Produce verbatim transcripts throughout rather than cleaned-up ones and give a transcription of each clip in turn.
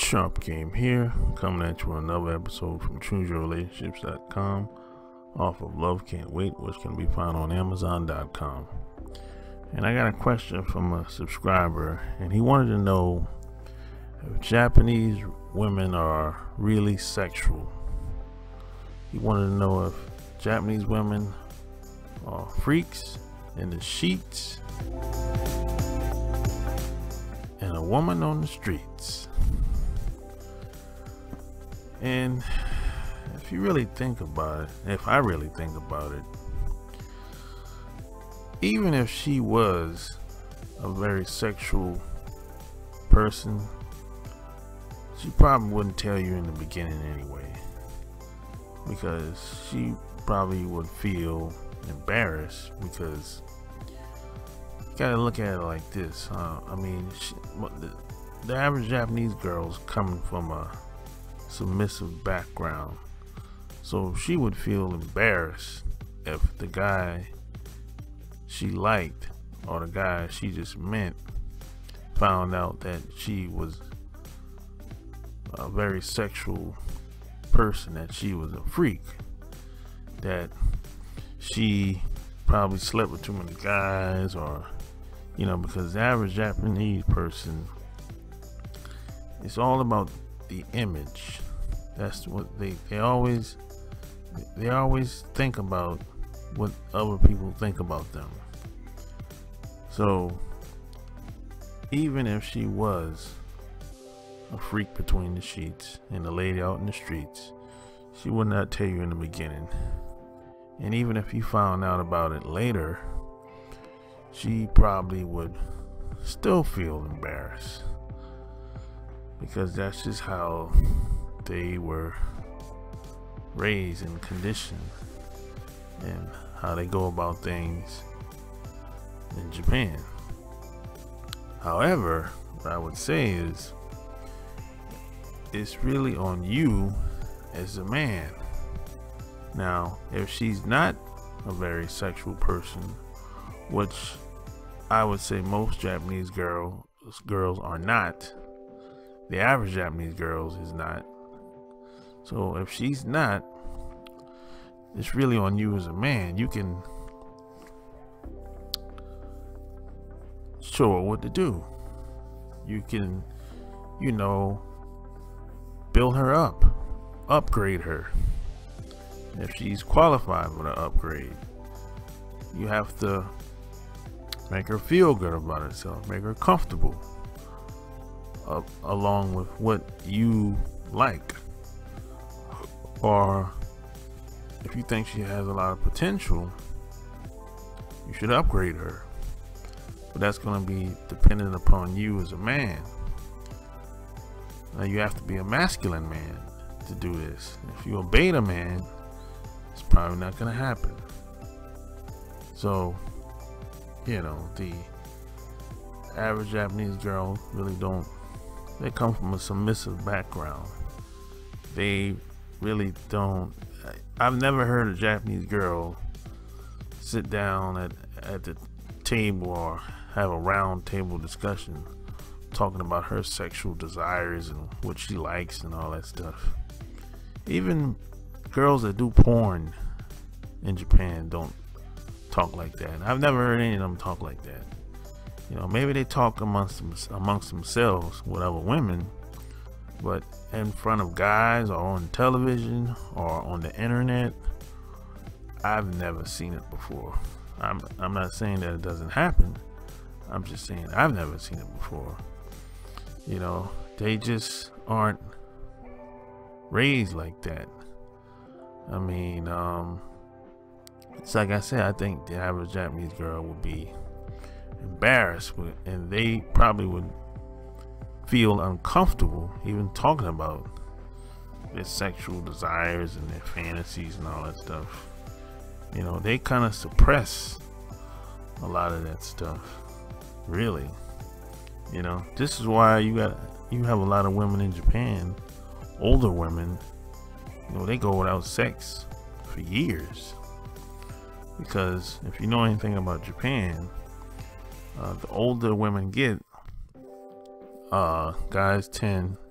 Sharp Game here, coming at you with another episode from choose your relationships dot com off of Love Can't Wait, which can be found on amazon dot com. And I got a question from a subscriber, and he wanted to know if Japanese women are really sexual. He wanted to know if Japanese women are freaks in the sheets and a woman on the streets. And if you really think about it, if I really think about it, even if she was a very sexual person, she probably wouldn't tell you in the beginning anyway, because she probably would feel embarrassed. Because you gotta look at it like this, uh, I mean, she, the, the average Japanese girl's coming from a submissive background, so she would feel embarrassed if the guy she liked or the guy she just met found out that she was a very sexual person, that she was a freak, that she probably slept with too many guys, or you know, because the average Japanese person, it's all about the image. That's what they they always they always think about, what other people think about them. So even if she was a freak between the sheets and a lady out in the streets, she would not tell you in the beginning. And even if you found out about it later, she probably would still feel embarrassed, because that's just how they were raised and conditioned, and how they go about things in Japan. However, what I would say is, it's really on you as a man. Now, if she's not a very sexual person, which I would say most Japanese girl, girls are not, the average Japanese girls is not. So if she's not, it's really on you as a man. You can show her what to do. You can, you know, build her up, upgrade her. If she's qualified for the upgrade, you have to make her feel good about herself, make her comfortable, uh, along with what you like. Or if you think she has a lot of potential, you should upgrade her. But that's going to be dependent upon you as a man. Now, you have to be a masculine man to do this. If you're a beta man, it's probably not going to happen. So, you know, the average Japanese girl really don't, they come from a submissive background. They really don't, I've never heard a Japanese girl sit down at, at the table or have a round table discussion talking about her sexual desires and what she likes and all that stuff. Even girls that do porn in Japan don't talk like that. I've never heard any of them talk like that. You know, maybe they talk amongst them, amongst themselves with other women, but in front of guys or on television or on the internet, I've never seen it before. I'm I'm not saying that it doesn't happen. I'm just saying I've never seen it before. You know, they just aren't raised like that. I mean, um, it's like I said, I think the average Japanese girl would be embarrassed with, and they probably would feel uncomfortable even talking about their sexual desires and their fantasies and all that stuff. You know, they kind of suppress a lot of that stuff, really. You know, this is why you got you have a lot of women in Japan, older women, you know, they go without sex for years. Because if you know anything about Japan, uh, the older women get, uh, guys tend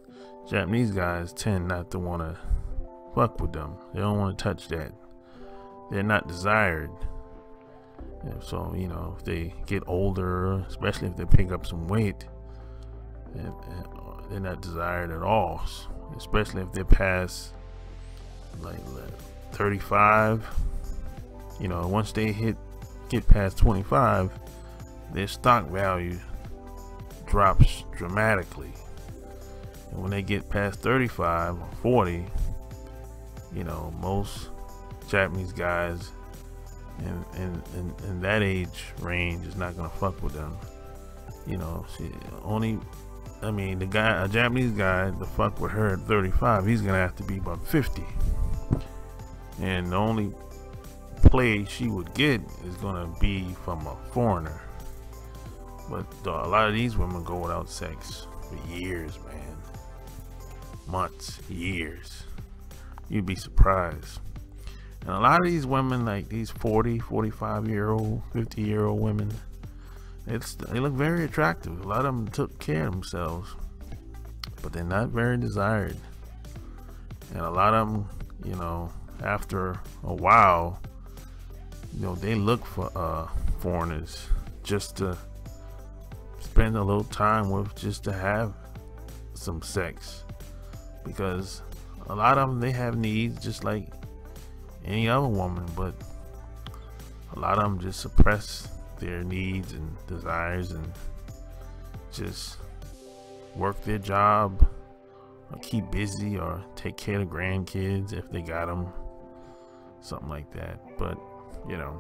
Japanese guys tend not to want to fuck with them. They don't want to touch that. They're not desired. And so, you know, if they get older, especially if they pick up some weight, and, and they're not desired at all. Especially if they're past like thirty-five. You know, once they hit get past twenty-five, their stock value drops dramatically. And when they get past thirty-five or forty, you know, most Japanese guys in, in, in, in that age range is not gonna fuck with them. You know, she only, I mean, the guy, a Japanese guy, to fuck with her at thirty-five, he's gonna have to be about fifty. And the only play she would get is gonna be from a foreigner. But uh, a lot of these women go without sex for years, man. Months, years. You'd be surprised. And a lot of these women, like these forty, forty-five year old, fifty year old women, it's they look very attractive. A lot of them took care of themselves, but they're not very desired. And a lot of them, you know, after a while, you know, they look for uh, foreigners just to spend a little time with, just to have some sex, because a lot of them, they have needs just like any other woman, but a lot of them just suppress their needs and desires and just work their job or keep busy or take care of grandkids if they got them, something like that. But you know,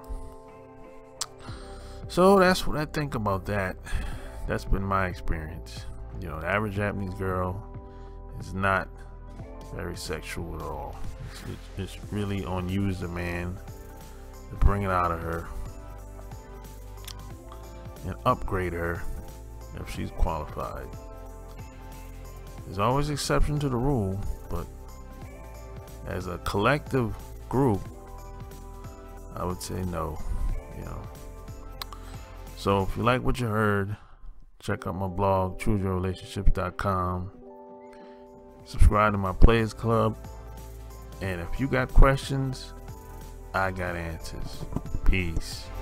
so that's what I think about that. That's been my experience. You know, the average Japanese girl is not very sexual at all. It's, it's really on you as a man to bring it out of her and upgrade her if she's qualified. There's always exception to the rule, but as a collective group, I would say no. You know. So if you like what you heard, check out my blog, choose your relationships dot com. Subscribe to my Players Club. And if you got questions, I got answers. Peace.